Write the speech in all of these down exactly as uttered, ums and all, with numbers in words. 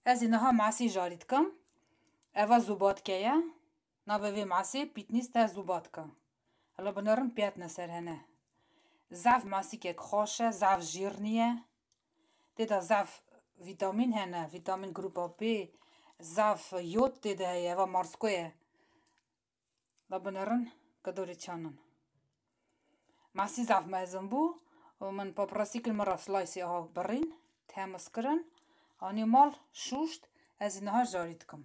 از اینها ماسی جارید کم اوا زوبات که یا ناوی ماسی پیتنیست زوبات کم حالا بنرم پیت نسر هنه زاف ماسی که خوشه زاف جیرنیه دیده زاف ویتامین هنه ویتامین گروپ بی زاف یود دیده اوا مارسکویه لبنرن کدوری چانن ماسی زاف مزن بو و من پاپراسی کل مرا سلایسی ها برین تمس کرن آنی مال شوشت از اینها جارید کم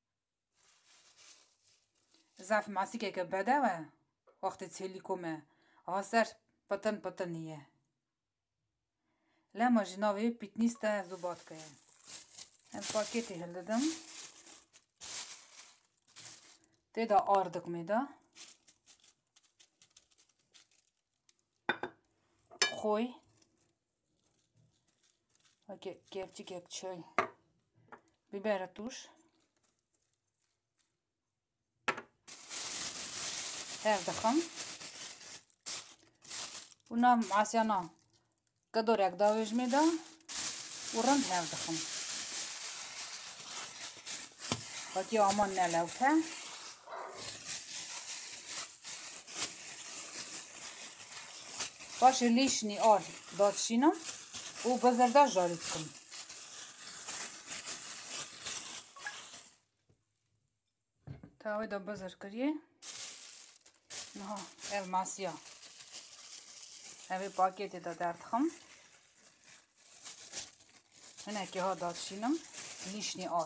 زاف ماسی که که بده و وقتی تیلی کمه آسر پتن پتنیه لما جناوی پیتنیسته زوبات که هم پاکیتی هل دادم دیده آردک میده خوی و گفتی که چای بیبره توش هر دخم اونا معسیانا قدر یک داویج میده و رند هر دخم باتی آمان نلوته باشه لیشنی آر دادشینم و بزرده جارید کن تاوی دا بزر کریه نه ال ماسیا اوی پاکیتی دا درد خم هنه که ها دادشینم لیشنی آر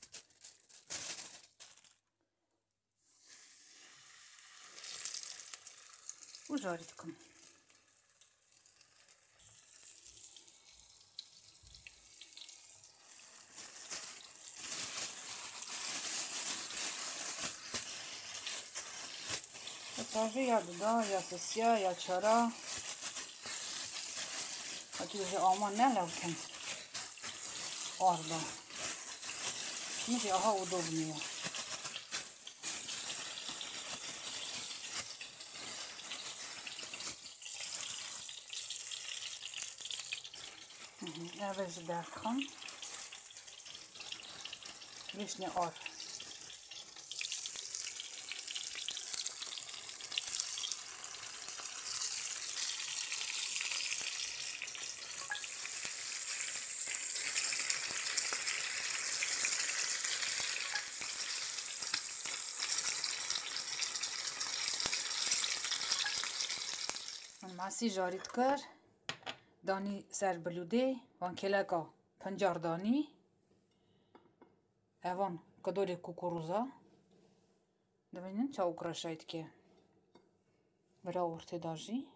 و جارید کن تاجه یا دودا یا سسیا یا چرا و چیزی آمان نلوتن آردا میشه آها او دو بنیه اوش درد خم لیشنی آر ماسی جارید کر دانی سر بلوده وان کلکا پنجار دانی اوان کدوری کوکوروزا دبینین چا اکراشاید که برا ورته داجی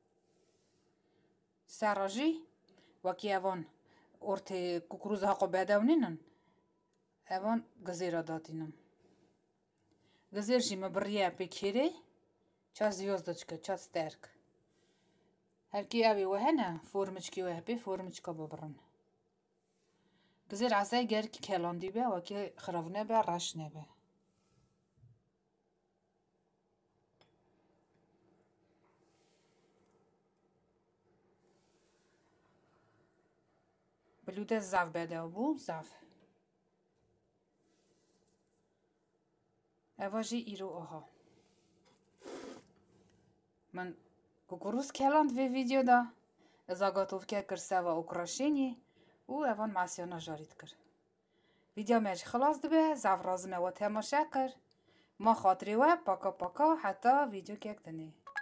سراجی وکی اوان ورته کوکوروزا حقا بدونینن اوان گزیرا دادینم گزیر جیمه بریه بکیره چا زیوز دچکه چا سترک هر کی اوی وهنه فرمش کی وه بی فرمش کا ببرن گزیر عصای گر کی کلاندی به و کی خرافنه به رش نه به بلوده زاف بده بو زاف اواجی ایرو آها من کوکوروز کلاند وی ویدیو دا زاگاتوفکه کرسه و اکراشینی و اوان ماسیانا جارید کر ویدیو میج خلاص دبه زاف رازمه و تماشا کر ما خاطری و پاکا پاکا حتی ویدیو که اکتنی